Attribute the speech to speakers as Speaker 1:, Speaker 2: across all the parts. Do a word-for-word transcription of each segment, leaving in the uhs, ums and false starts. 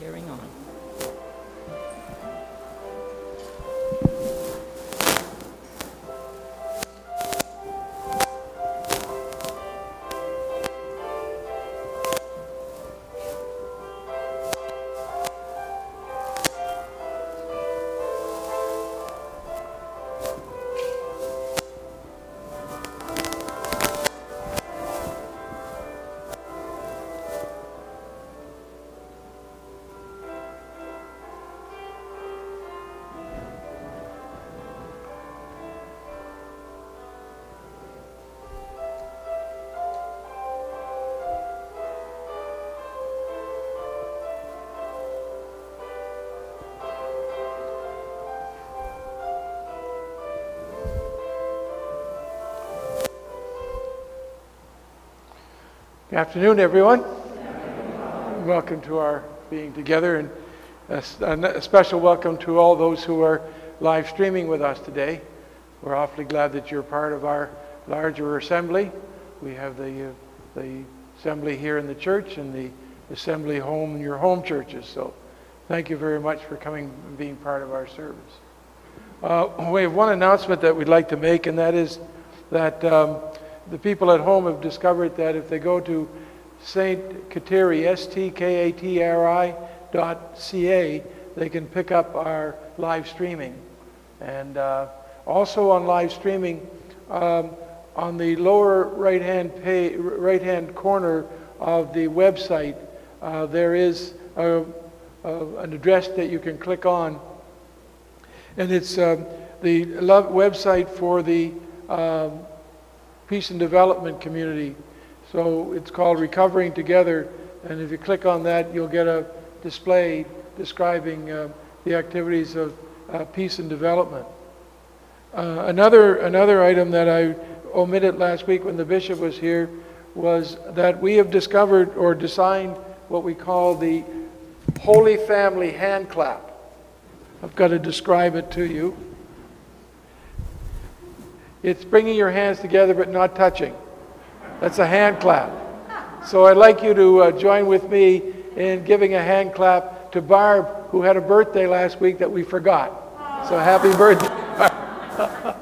Speaker 1: carrying on.
Speaker 2: Good afternoon, everyone. Welcome to our being together, and a, a special welcome to all those who are live streaming with us today. We're awfully glad that you're part of our larger assembly. We have the, uh, the assembly here in the church and the assembly home in your home churches. So thank you very much for coming and being part of our service. Uh, we have one announcement that we'd like to make, and that is that um, the people at home have discovered that if they go to Saint Kateri, S T K A T R I dot C A, they can pick up our live streaming. And uh, also on live streaming, um, on the lower right-hand pay, right-hand corner of the website, uh, there is a, a, an address that you can click on. And it's um, the love website for the um, Peace and Development Community. So it's called Recovering Together, and if you click on that, you'll get a display describing uh, the activities of uh, peace and development. Uh, another, another item that I omitted last week when the bishop was here was that we have discovered or designed what we call the Holy Family hand clap. I've got to describe it to you. It's bringing your hands together but not touching. That's a hand clap. So I'd like you to uh, join with me in giving a hand clap to Barb, who had a birthday last week that we forgot. So happy birthday, Barb.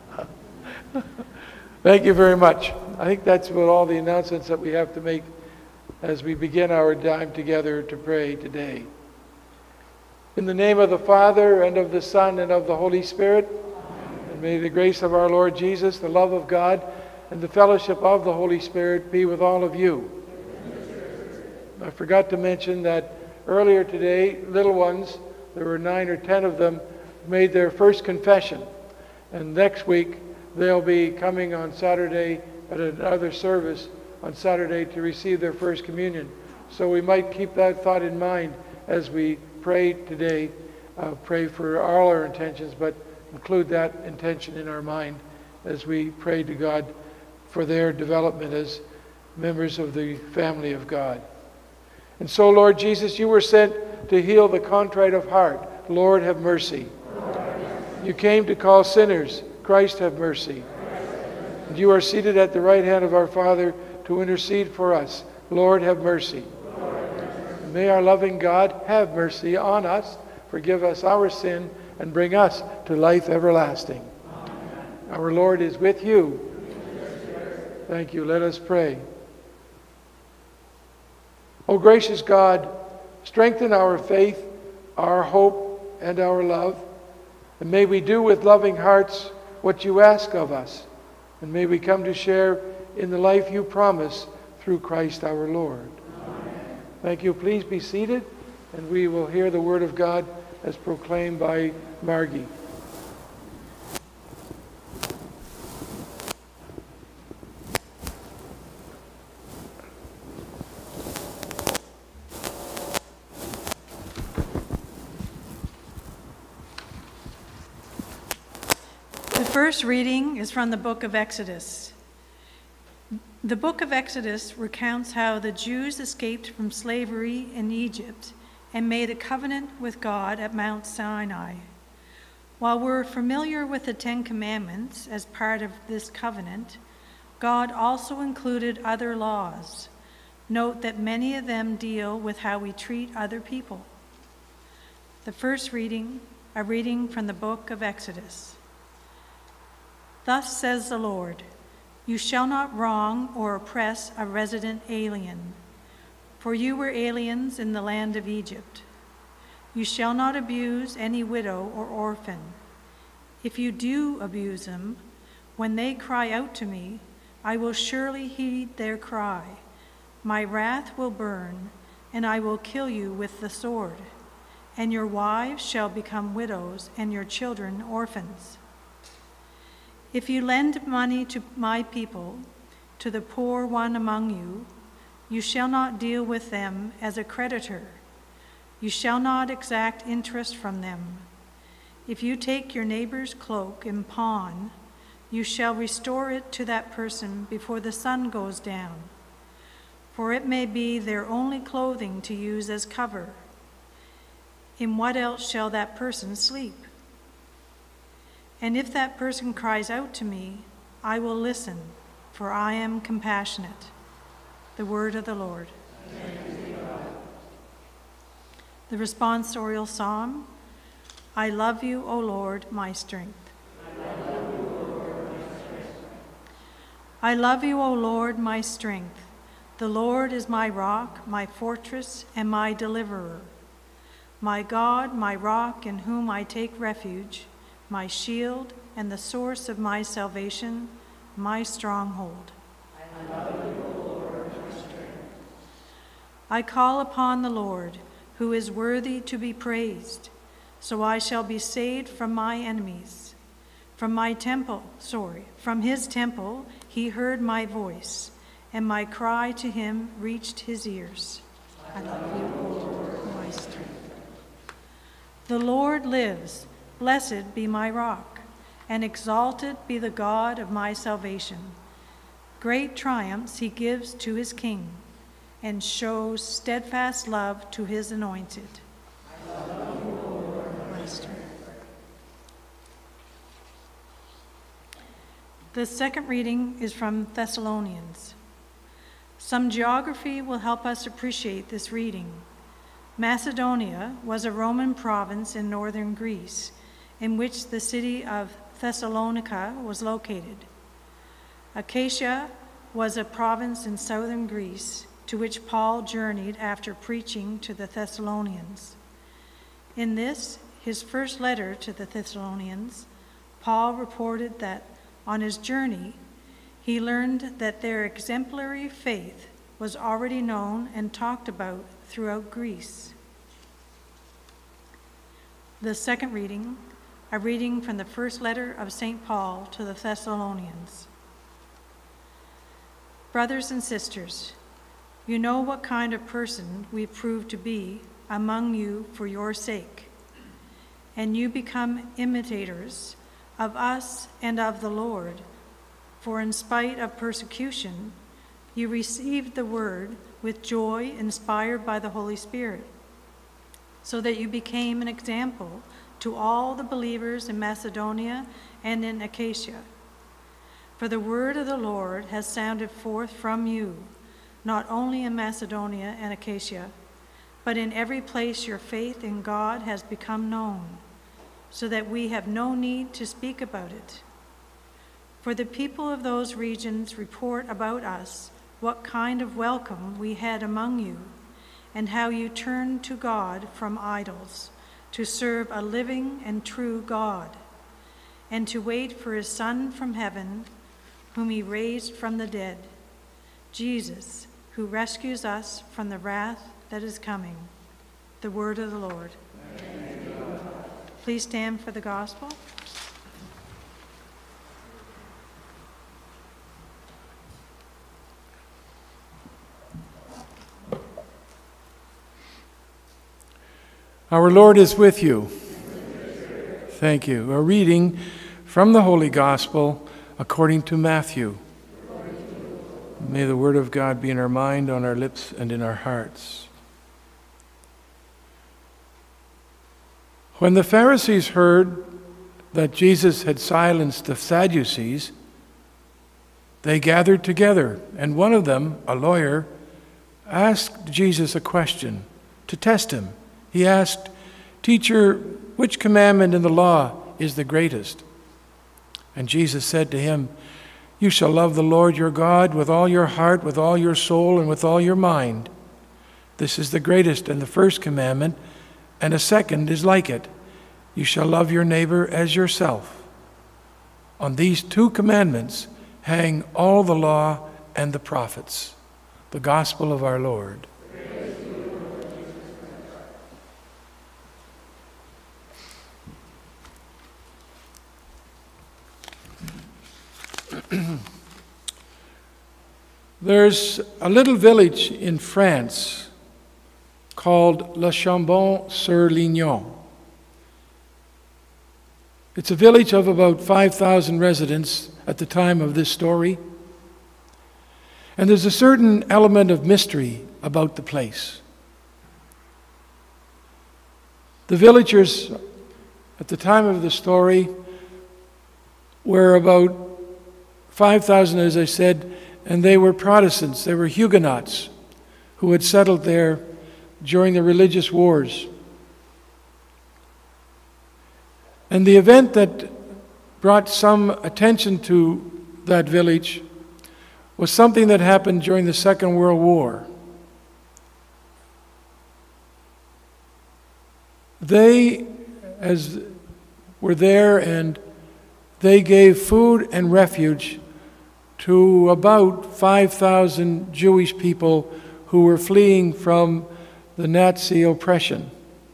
Speaker 2: Thank you very much. I think that's about all the announcements that we have to make as we begin our time together to pray today. In the name of the Father, and of the Son, and of the Holy Spirit, and may the grace of our Lord Jesus, the love of God, and the fellowship of the Holy Spirit be with all of you. I forgot to mention that earlier today, little ones, there were nine or ten of them, made their first confession. And next week, they'll be coming on Saturday at another service on Saturday to receive their first communion. So we might keep that thought in mind as we pray today, uh, pray for all our intentions, but include that intention in our mind as we pray to God for their development as members of the family of God. And so, Lord Jesus, you were sent to heal the contrite of heart. Lord, have mercy. You came to call sinners. Christ, have mercy. And you are seated at the right hand of our Father to intercede for us. Lord, have mercy. And may our loving God have mercy on us, forgive us our sin, and bring us to life everlasting. Amen. Our Lord is with you. Thank you. Let us pray. O gracious God, strengthen our faith, our hope, and our love, and may we do with loving hearts what you ask of us, and may we come to share in the life you promise through Christ our Lord. Amen. Thank you. Please be seated, and we will hear the word of God as proclaimed by Margie.
Speaker 3: The first reading is from the book of Exodus. The book of Exodus recounts how the Jews escaped from slavery in Egypt and made a covenant with God at Mount Sinai. While we're familiar with the Ten Commandments as part of this covenant, God also included other laws. Note that many of them deal with how we treat other people. The first reading, a reading from the book of Exodus. Thus says the Lord, you shall not wrong or oppress a resident alien, for you were aliens in the land of Egypt. You shall not abuse any widow or orphan. If you do abuse them, when they cry out to me, I will surely heed their cry. My wrath will burn, and I will kill you with the sword, and your wives shall become widows, and your children orphans. If you lend money to my people, to the poor one among you, you shall not deal with them as a creditor. You shall not exact interest from them. If you take your neighbor's cloak and pawn, you shall restore it to that person before the sun goes down, for it may be their only clothing to use as cover. In what else shall that person sleep? And if that person cries out to me, I will listen, for I am compassionate. The word of the Lord. The responsorial psalm, I love you, O Lord, my strength. I love you, O Lord, my strength. The Lord is my rock, my fortress, and my deliverer. My God, my rock, in whom I take refuge, my shield, and the source of my salvation, my stronghold. I love you, O Lord, my strength. I call upon the Lord, who is worthy to be praised, so I shall be saved from my enemies. From my temple, sorry, from his temple, he heard my voice, and my cry to him reached his ears. I love you, O Lord, my strength. The Lord lives. Blessed be my rock, and exalted be the God of my salvation. Great triumphs he gives to his king, and shows steadfast love to his anointed. I love you, O Lord, my strength. The second reading is from Thessalonians. Some geography will help us appreciate this reading. Macedonia was a Roman province in northern Greece, in which the city of Thessalonica was located. Achaia was a province in southern Greece, to which Paul journeyed after preaching to the Thessalonians. In this, his first letter to the Thessalonians, Paul reported that on his journey, he learned that their exemplary faith was already known and talked about throughout Greece. The second reading, a reading from the first letter of Saint Paul to the Thessalonians. Brothers and sisters, you know what kind of person we prove to be among you for your sake, and you become imitators of us and of the Lord, for in spite of persecution, you received the word with joy inspired by the Holy Spirit, so that you became an example to all the believers in Macedonia and in Achaia. For the word of the Lord has sounded forth from you, not only in Macedonia and Achaia, but in every place your faith in God has become known, so that we have no need to speak about it. For the people of those regions report about us what kind of welcome we had among you, and how you turned to God from idols, to serve a living and true God, and to wait for his Son from heaven, whom he raised from the dead, Jesus, who rescues us from the wrath that is coming. The word of the Lord. Please stand for the gospel.
Speaker 2: Our Lord is with you. Thank you. A reading from the Holy Gospel according to Matthew. May the word of God be in our mind, on our lips, and in our hearts. When the Pharisees heard that Jesus had silenced the Sadducees, they gathered together, and one of them, a lawyer, asked Jesus a question to test him. He asked, "Teacher, which commandment in the law is the greatest?" And Jesus said to him, "You shall love the Lord your God with all your heart, with all your soul, and with all your mind. This is the greatest and the first commandment, and a second is like it. You shall love your neighbor as yourself. On these two commandments hang all the law and the prophets." The gospel of our Lord. There's a little village in France called Le Chambon-sur-Lignon. It's a village of about five thousand residents at the time of this story. And there's a certain element of mystery about the place. The villagers at the time of the story were about five thousand, as I said, and they were Protestants. They were Huguenots who had settled there during the religious wars. And the event that brought some attention to that village was something that happened during the Second World War. They, as were there, and they gave food and refuge to about five thousand Jewish people who were fleeing from the Nazi oppression.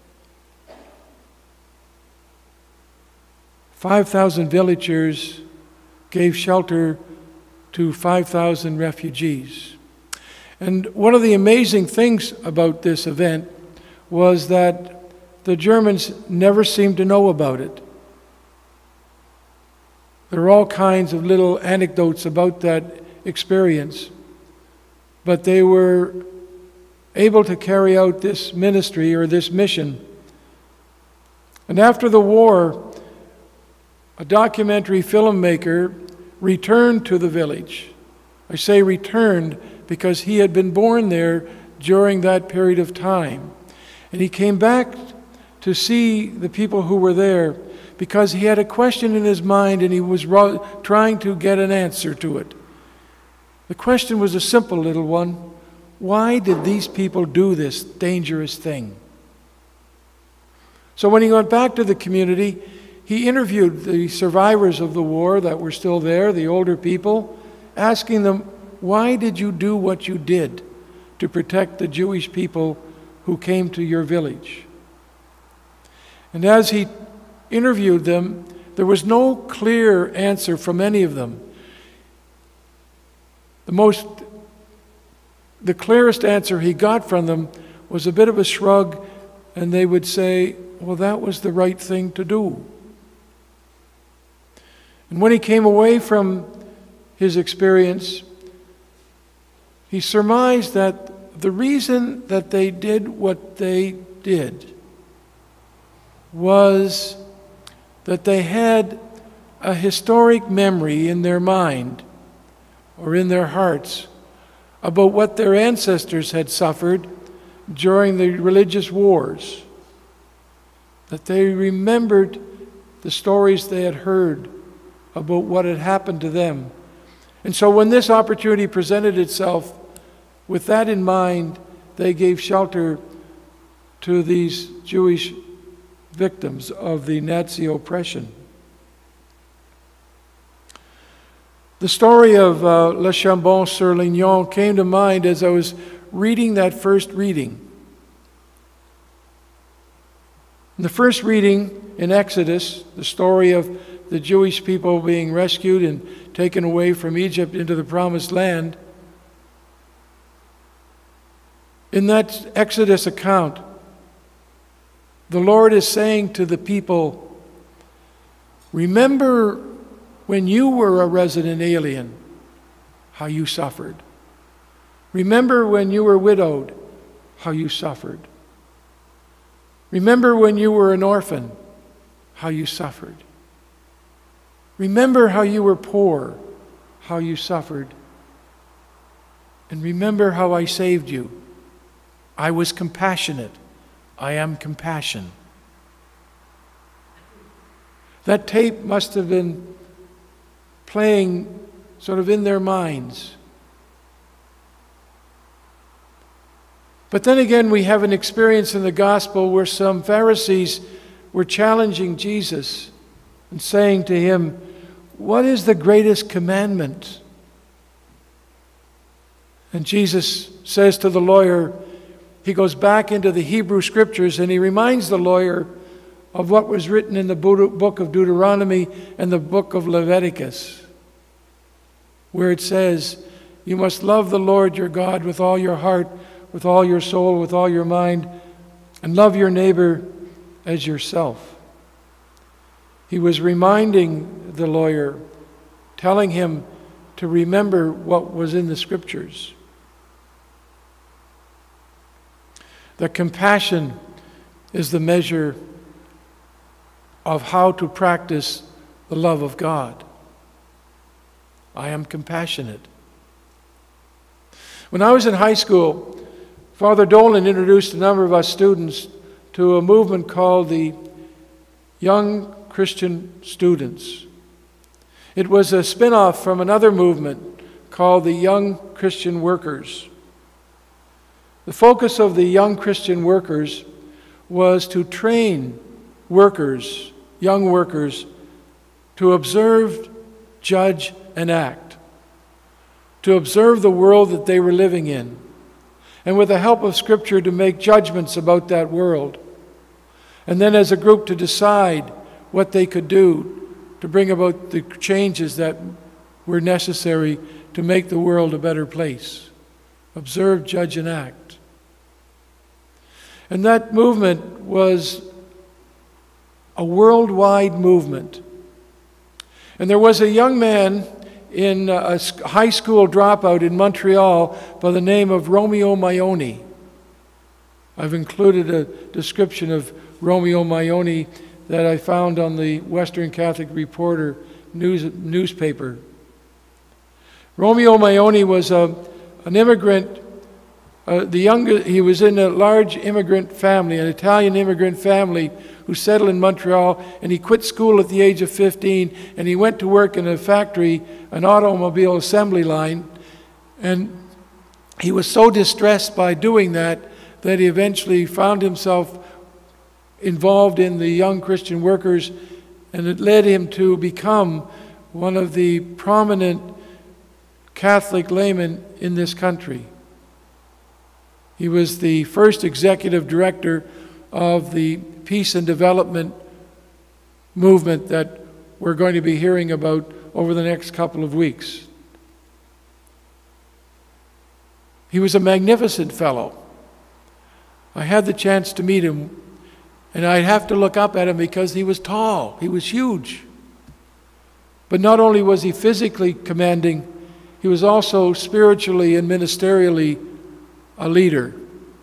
Speaker 2: five thousand villagers gave shelter to five thousand refugees. And one of the amazing things about this event was that the Germans never seemed to know about it. There are all kinds of little anecdotes about that experience, but they were able to carry out this ministry or this mission. And after the war, a documentary filmmaker returned to the village. I say returned because he had been born there during that period of time. And he came back to see the people who were there because he had a question in his mind and he was ro- trying to get an answer to it. The question was a simple little one. Why did these people do this dangerous thing? So when he went back to the community, he interviewed the survivors of the war that were still there, the older people, asking them, why did you do what you did to protect the Jewish people who came to your village? And as he interviewed them, there was no clear answer from any of them. The most, the clearest answer he got from them was a bit of a shrug, and they would say, well, that was the right thing to do. And when he came away from his experience, he surmised that the reason that they did what they did was that they had a historic memory in their mind or in their hearts about what their ancestors had suffered during the religious wars, that they remembered the stories they had heard about what had happened to them. And so when this opportunity presented itself, with that in mind, they gave shelter to these Jewish victims of the Nazi oppression. The story of uh, Le Chambon-sur-Lignon came to mind as I was reading that first reading. In the first reading in Exodus, the story of the Jewish people being rescued and taken away from Egypt into the Promised Land, in that Exodus account, the Lord is saying to the people, remember when you were a resident alien, how you suffered. Remember when you were widowed, how you suffered. Remember when you were an orphan, how you suffered. Remember how you were poor, how you suffered. And remember how I saved you. I was compassionate. I am compassion. That tape must have been playing sort of in their minds. But then again, we have an experience in the gospel where some Pharisees were challenging Jesus and saying to him, "What is the greatest commandment?" And Jesus says to the lawyer, he goes back into the Hebrew scriptures and he reminds the lawyer of what was written in the book of Deuteronomy and the book of Leviticus, where it says, "You must love the Lord your God with all your heart, with all your soul, with all your mind, and love your neighbor as yourself." He was reminding the lawyer, telling him to remember what was in the scriptures. That compassion is the measure of how to practice the love of God. I am compassionate. When I was in high school, Father Dolan introduced a number of us students to a movement called the Young Christian Students. It was a spin-off from another movement called the Young Christian Workers. The focus of the Young Christian Workers was to train workers, young workers, to observe, judge, and act, to observe the world that they were living in, and with the help of Scripture to make judgments about that world, and then as a group to decide what they could do to bring about the changes that were necessary to make the world a better place. Observe, judge, and act. And that movement was a worldwide movement. And there was a young man in a high school dropout in Montreal by the name of Romeo Maione. I've included a description of Romeo Maione that I found on the Western Catholic Reporter news, newspaper. Romeo Maione was a, an immigrant. Uh, the younger, he was in a large immigrant family, an Italian immigrant family who settled in Montreal, and he quit school at the age of fifteen, and he went to work in a factory, an automobile assembly line, and he was so distressed by doing that that he eventually found himself involved in the Young Christian Workers, and it led him to become one of the prominent Catholic laymen in this country. He was the first executive director of the peace and development movement that we're going to be hearing about over the next couple of weeks. He was a magnificent fellow. I had the chance to meet him, and I'd have to look up at him because he was tall, he was huge. But not only was he physically commanding, he was also spiritually and ministerially a leader.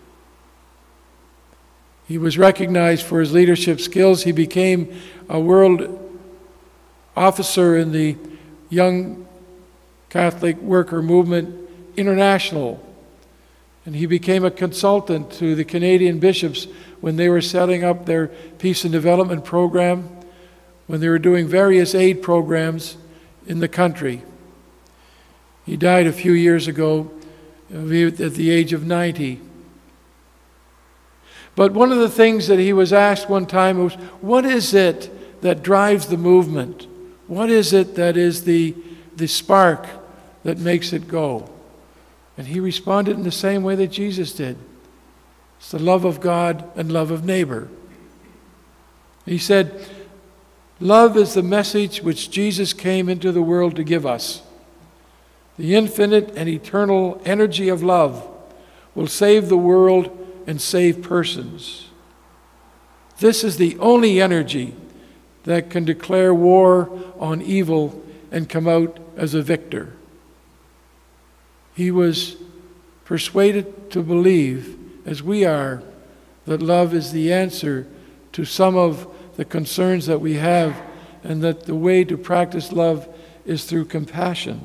Speaker 2: He was recognized for his leadership skills. He became a world officer in the Young Catholic Worker Movement International. And he became a consultant to the Canadian bishops when they were setting up their peace and development program, when they were doing various aid programs in the country. He died a few years ago at the age of ninety. But one of the things that he was asked one time was, what is it that drives the movement? What is it that is the, the spark that makes it go? And he responded in the same way that Jesus did. It's the love of God and love of neighbor. He said, love is the message which Jesus came into the world to give us. The infinite and eternal energy of love will save the world and save persons. This is the only energy that can declare war on evil and come out as a victor. He was persuaded to believe, as we are, that love is the answer to some of the concerns that we have, and that the way to practice love is through compassion.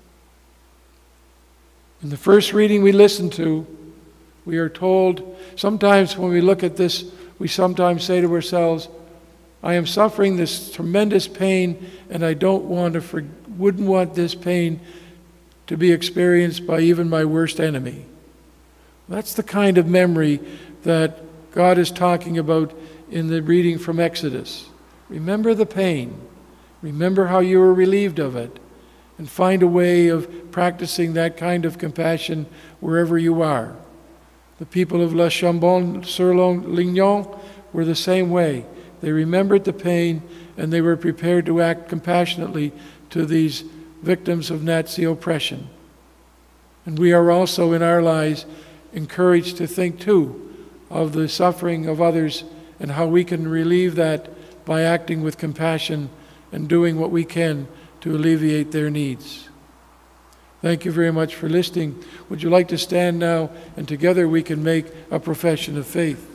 Speaker 2: In the first reading we listened to, we are told, sometimes when we look at this, we sometimes say to ourselves, I am suffering this tremendous pain, and I don't want to, for, wouldn't want this pain to be experienced by even my worst enemy. That's the kind of memory that God is talking about in the reading from Exodus. Remember the pain. Remember how you were relieved of it. And find a way of practicing that kind of compassion wherever you are. The people of La Chambon-sur-Lignon were the same way. They remembered the pain, and they were prepared to act compassionately to these victims of Nazi oppression. And we are also in our lives encouraged to think too of the suffering of others and how we can relieve that by acting with compassion and doing what we can to alleviate their needs. Thank you very much for listening. Would you like to stand now, and together we can make a profession of faith?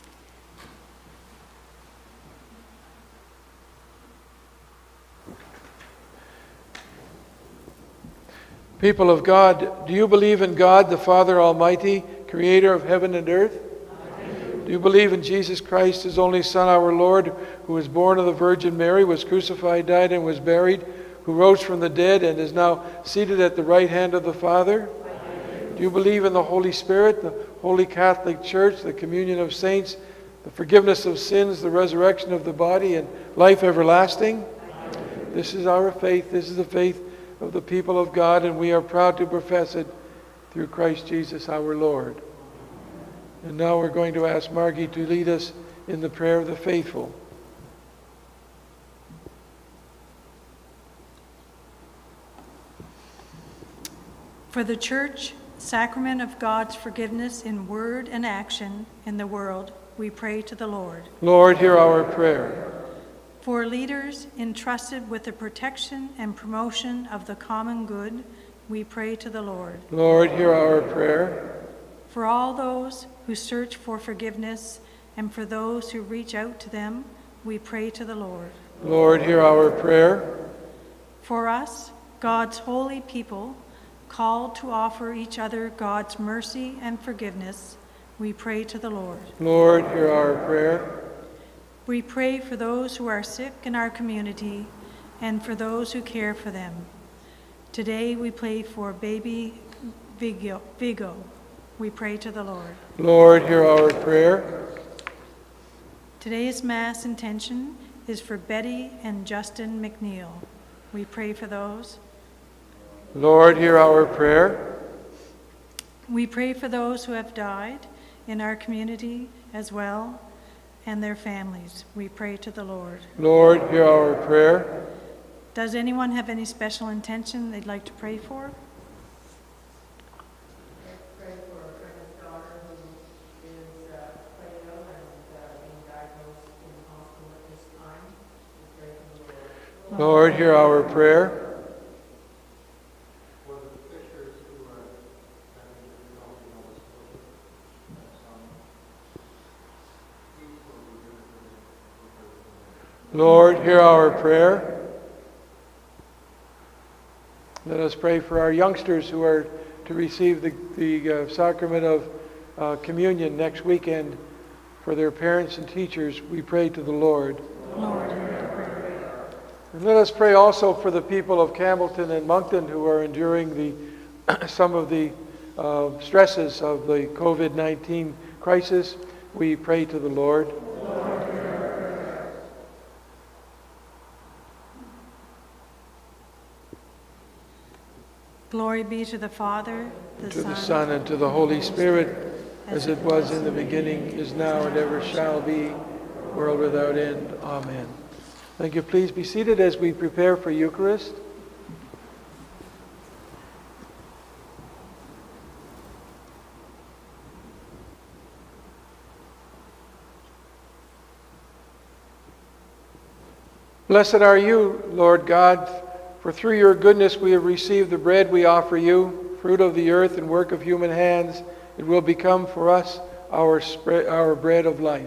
Speaker 2: People of God, do you believe in God, the Father Almighty, creator of heaven and earth? Amen. Do you believe in Jesus Christ, his only Son, our Lord, who was born of the Virgin Mary, was crucified, died, and was buried, who rose from the dead and is now seated at the right hand of the Father? Amen. Do you believe in the Holy Spirit, the Holy Catholic Church, the communion of saints, the forgiveness of sins, the resurrection of the body, and life everlasting? Amen. This is our faith. This is the faith of the people of God, and we are proud to profess it through Christ Jesus our Lord. And now we're going to ask Margie to lead us in the prayer of the faithful.
Speaker 3: For the Church, sacrament of God's forgiveness in word and action in the world, we pray to the Lord.
Speaker 2: Lord, hear our prayer.
Speaker 3: For leaders entrusted with the protection and promotion of the common good, we pray to the Lord.
Speaker 2: Lord, hear our prayer.
Speaker 3: For all those who search for forgiveness and for those who reach out to them, we pray to the Lord.
Speaker 2: Lord, hear our prayer.
Speaker 3: For us, God's holy people, called to offer each other God's mercy and forgiveness, we pray to the Lord.
Speaker 2: Lord, hear our prayer.
Speaker 3: We pray for those who are sick in our community and for those who care for them. Today we pray for baby Vigo. Vigo. We pray to the Lord.
Speaker 2: Lord, hear our prayer.
Speaker 3: Today's Mass intention is for Betty and Justin McNeil. We pray for those.
Speaker 2: Lord, hear our prayer.
Speaker 3: We pray for those who have died in our community as well, and their families. We pray to the Lord.
Speaker 2: Lord, hear our prayer.
Speaker 3: Does anyone have any special intention they'd like to pray for?
Speaker 1: Let's pray for a friend's daughter who is uh, quite ill and uh, being diagnosed in the hospital at this time. We pray to the Lord.
Speaker 2: Lord, hear our prayer. Lord, hear our prayer. Let us pray for our youngsters who are to receive the, the uh, sacrament of uh, communion next weekend. For their parents and teachers, we pray to the Lord.
Speaker 3: Lord,
Speaker 2: and let us pray also for the people of Campbellton and Moncton who are enduring the some of the uh, stresses of the COVID nineteen crisis. We pray to the Lord.
Speaker 1: Lord.
Speaker 3: Glory be to the Father, the
Speaker 2: to
Speaker 3: Son,
Speaker 2: the Son, and to the Holy Spirit, as it was in the beginning, is now, and ever shall be, world without end. Amen. Thank you. Please be seated as we prepare for Eucharist. Blessed are you, Lord God, for through your goodness we have received the bread we offer you, fruit of the earth and work of human hands. It will become for us our, spread, our bread of life.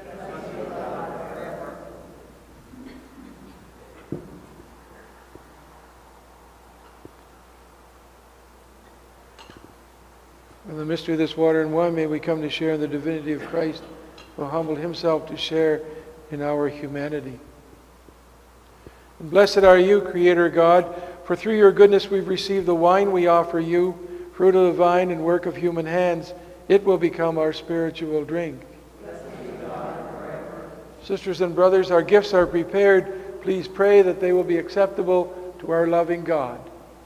Speaker 2: In the mystery of this water and wine, may we come to share in the divinity of Christ, who humbled himself to share in our humanity. And blessed are you, Creator God, for through your goodness we've received the wine we offer you, fruit of the vine and work of human hands. It will become our spiritual drink. Sisters and brothers, our gifts are prepared. Please pray that they will be acceptable to our loving God.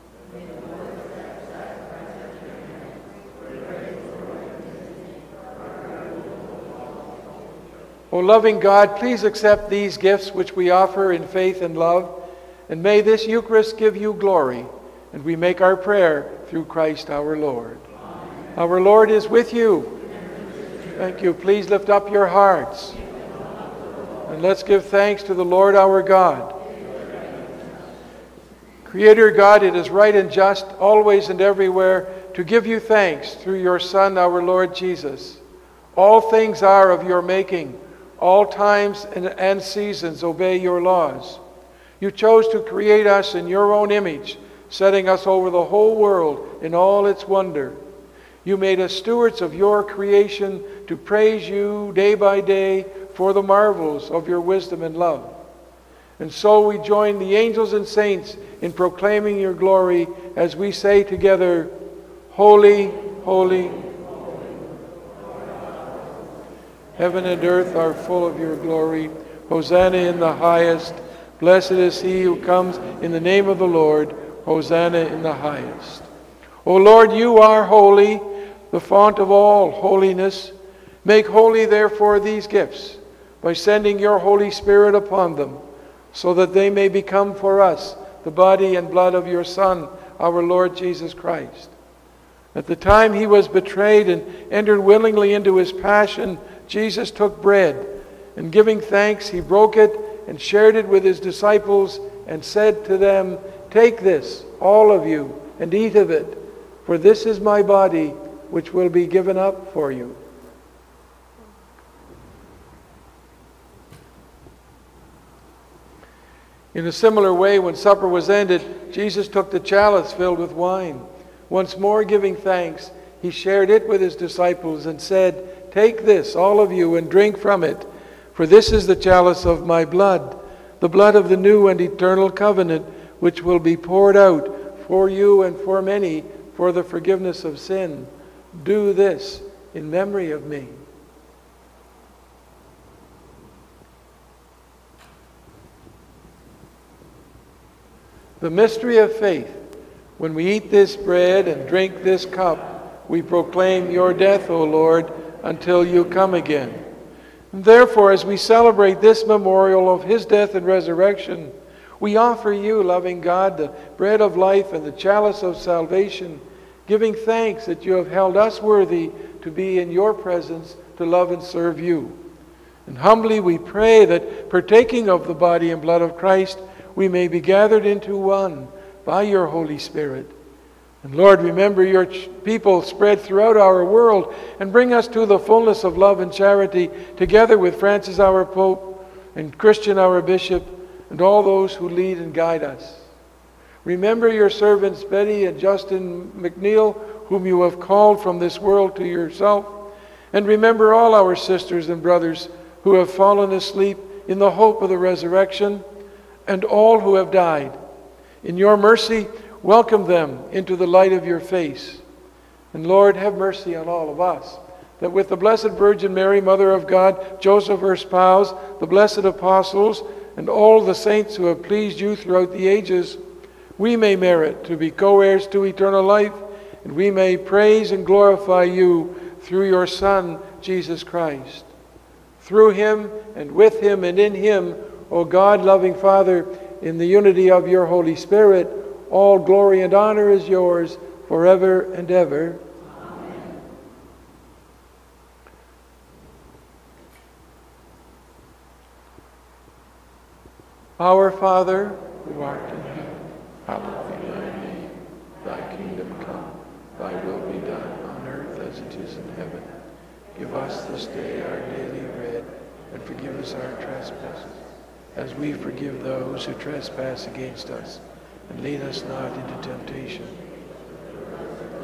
Speaker 2: O loving God, please accept these gifts which we offer in faith and love, and may this Eucharist give you glory, and we make our prayer through Christ our Lord. Amen. Our Lord is with you. Thank you. Please lift up your hearts. And let's give thanks to the Lord our God. Creator God, it is right and just, always and everywhere, to give you thanks through your Son, our Lord Jesus. All things are of your making. All times and, and seasons obey your laws. You chose to create us in your own image, setting us over the whole world in all its wonder. You made us stewards of your creation to praise you day by day for the marvels of your wisdom and love. And so we join the angels and saints in proclaiming your glory as we say together, Holy, holy, heaven and earth are full of your glory. Hosanna in the highest. Blessed is he who comes in the name of the Lord. Hosanna in the highest. O Lord, you are holy, the fount of all holiness. Make holy, therefore, these gifts by sending your Holy Spirit upon them, so that they may become for us the body and blood of your Son, our Lord Jesus Christ. At the time he was betrayed and entered willingly into his passion, Jesus took bread, and giving thanks, he broke it and shared it with his disciples and said to them, Take this, all of you, and eat of it, for this is my body, which will be given up for you. In a similar way, when supper was ended, Jesus took the chalice filled with wine. Once more giving thanks, he shared it with his disciples and said, Take this, all of you, and drink from it, for this is the chalice of my blood, the blood of the new and eternal covenant, which will be poured out for you and for many for the forgiveness of sin. Do this in memory of me. The mystery of faith. When we eat this bread and drink this cup, we proclaim your death, O Lord, until you come again. And therefore, as we celebrate this memorial of his death and resurrection, we offer you, loving God, the bread of life and the chalice of salvation, giving thanks that you have held us worthy to be in your presence to love and serve you. And humbly we pray that, partaking of the body and blood of Christ, we may be gathered into one by your Holy Spirit. And Lord, remember your people spread throughout our world and bring us to the fullness of love and charity, together with Francis our Pope and Christian our Bishop and all those who lead and guide us. Remember your servants Betty and Justin McNeil, whom you have called from this world to yourself. And remember all our sisters and brothers who have fallen asleep in the hope of the resurrection, and all who have died. In your mercy, welcome them into the light of your face. And Lord, have mercy on all of us, that with the Blessed Virgin Mary, Mother of God, Joseph, her spouse, the blessed apostles, and all the saints who have pleased you throughout the ages, we may merit to be co-heirs to eternal life, and we may praise and glorify you through your Son, Jesus Christ. Through him, and with him, and in him, O God, loving Father, in the unity of your Holy Spirit, all glory and honor is yours forever and ever. Amen. Our Father, who art in heaven, hallowed be thy name. Thy kingdom come, thy will be done on earth as it is in heaven. Give us this day our daily bread, and forgive us our trespasses, as we forgive those who trespass against us. And lead us not into temptation.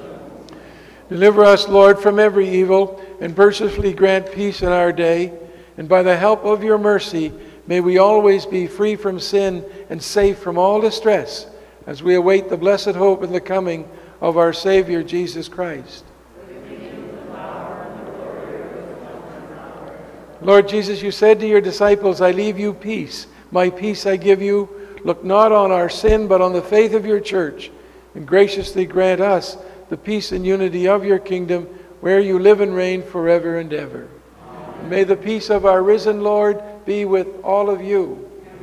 Speaker 2: Deliver us, Lord, from every evil, and mercifully grant peace in our day, and by the help of your mercy, may we always be free from sin and safe from all distress as we await the blessed hope and the coming of our Savior, Jesus Christ. Lord Jesus, you said to your disciples, I leave you peace. My peace I give you. Look not on our sin, but on the faith of your church, and graciously grant us the peace and unity of your kingdom, where you live and reign forever and ever. And may the peace of our risen Lord be with all of you.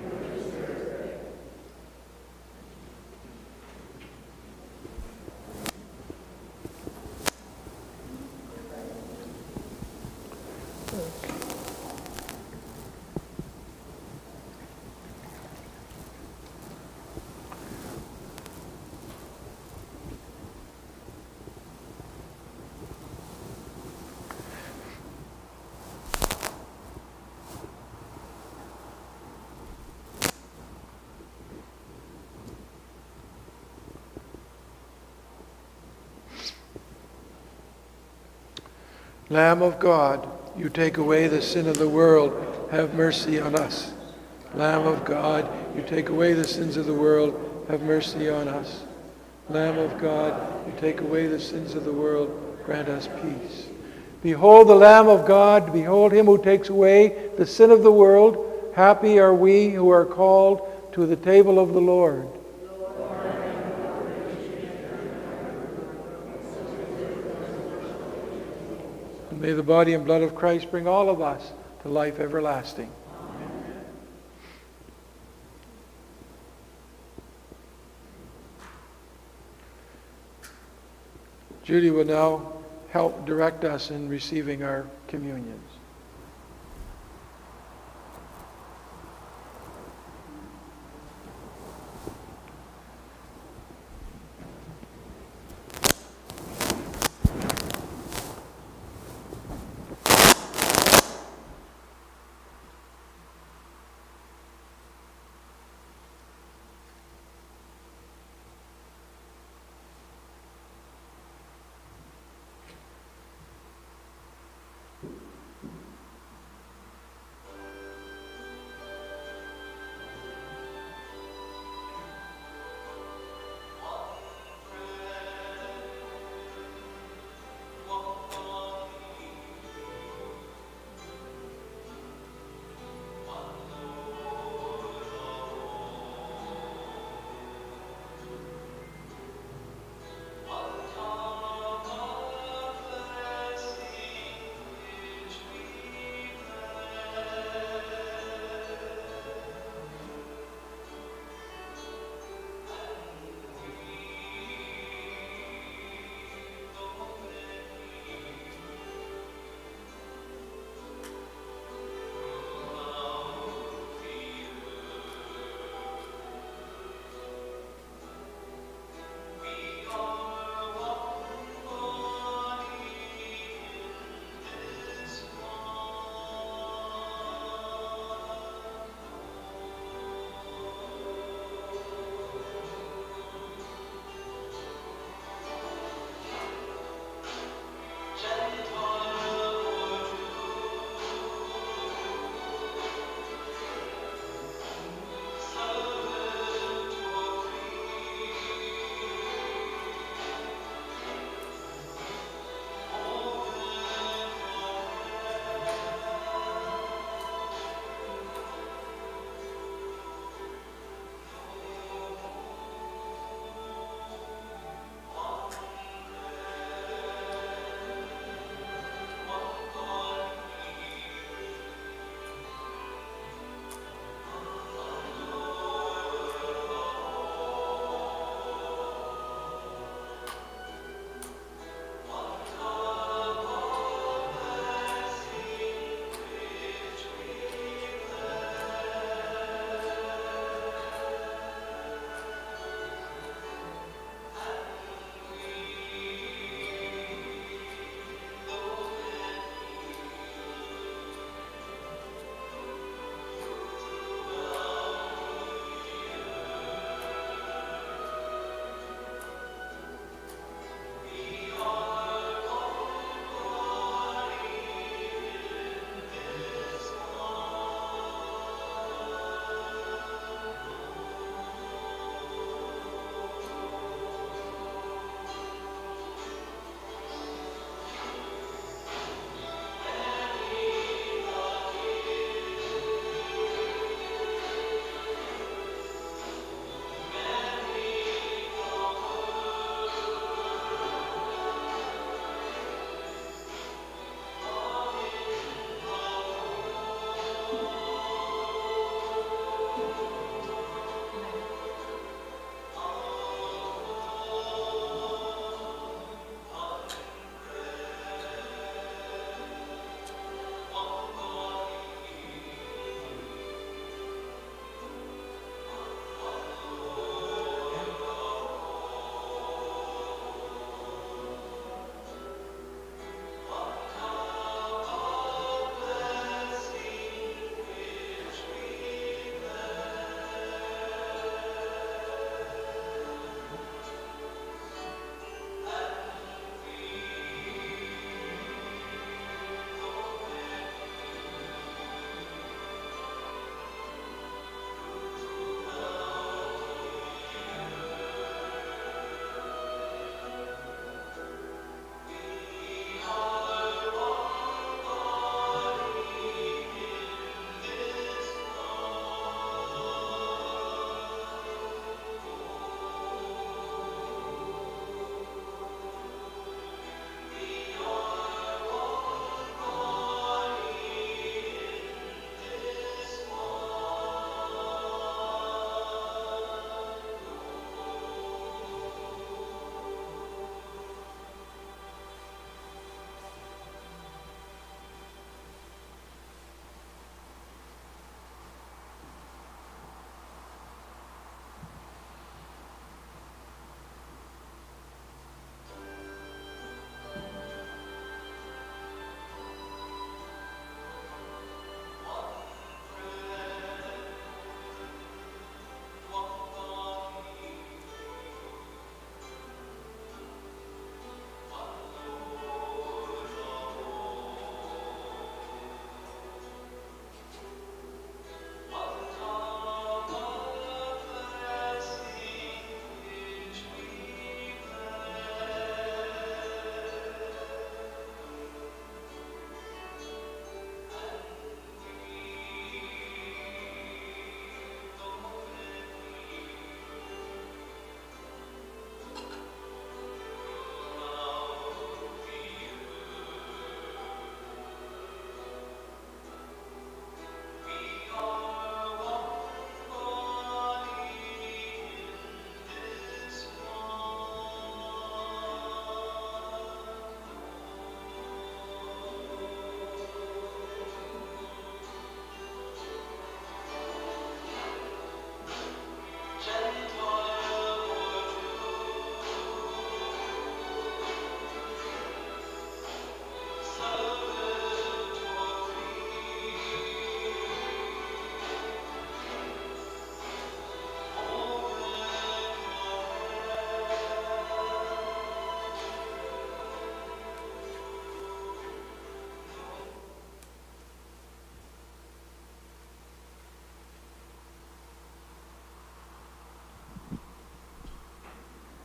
Speaker 2: Lamb of God, you take away the sin of the world, have mercy on us. Lamb of God, you take away the sins of the world, have mercy on us. Lamb of God, you take away the sins of the world, grant us peace. Behold the Lamb of God, behold him who takes away the sin of the world. Happy are we who are called to the table of the Lord. And may the body and blood of Christ bring all of us to life everlasting. Amen. Judy will now help direct us in receiving our communions.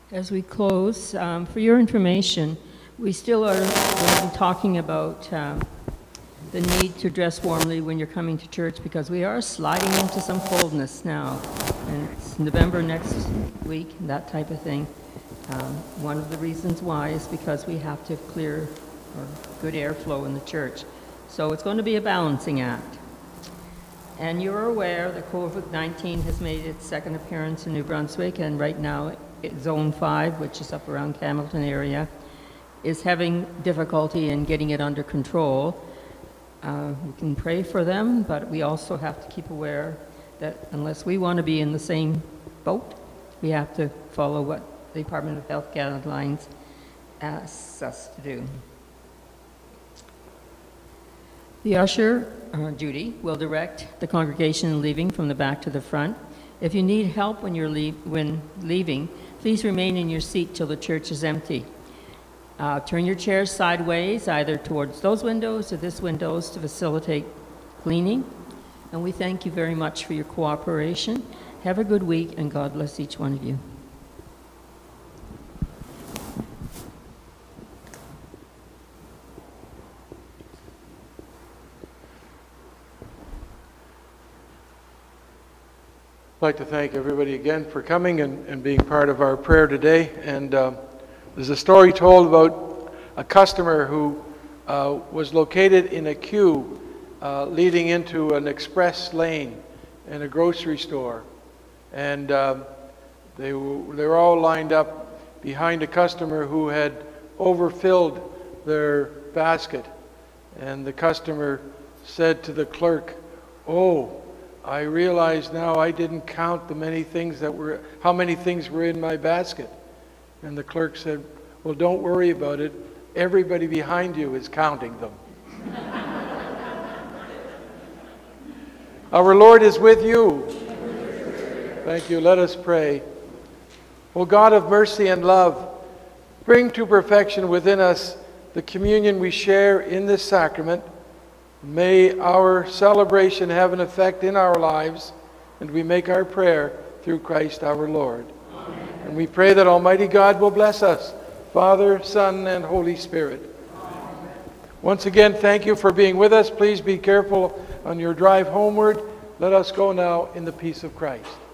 Speaker 4: As we close, um, for your information, we still are going to be talking about um, the need to dress warmly when you're coming to church, because we are sliding into some coldness now, and it's November next week, and that type of thing. Um, one of the reasons why is because we have to clear or good airflow in the church. So it's going to be a balancing act. And you're aware that COVID nineteen has made its second appearance in New Brunswick, and right now it, Zone five, which is up around Hamilton area, is having difficulty in getting it under control. Uh, we can pray for them, but we also have to keep aware that unless we want to be in the same boat, we have to follow what the Department of Health guidelines asks us to do. The usher, uh, Judy, will direct the congregation in leaving from the back to the front. If you need help when you're leave, when leaving, please remain in your seat till the church is empty. Uh, turn your chairs sideways, either towards those windows or this windows, to facilitate cleaning. And we thank you very much for your cooperation. Have a good week, and God bless each one of you.
Speaker 2: I'd like to thank everybody again for coming and, and being part of our prayer today. And uh, there's a story told about a customer who uh, was located in a queue uh, leading into an express lane in a grocery store. And um, they, were, they were all lined up behind a customer who had overfilled their basket. And the customer said to the clerk, "Oh, I realize now I didn't count the many things that were, how many things were in my basket." And the clerk said, "Well, don't worry about it. Everybody behind you is counting them." Our Lord is with you. Thank you. Let us pray. O God of mercy and love, bring to perfection within us the communion we share in this sacrament. May our celebration have an effect in our lives, and we make our prayer through Christ our Lord. Amen. And we pray that Almighty God will bless us, Father, Son, and Holy Spirit. Amen. Once again, thank you for being with us. Please be careful on your drive homeward. Let us go now in the peace of Christ.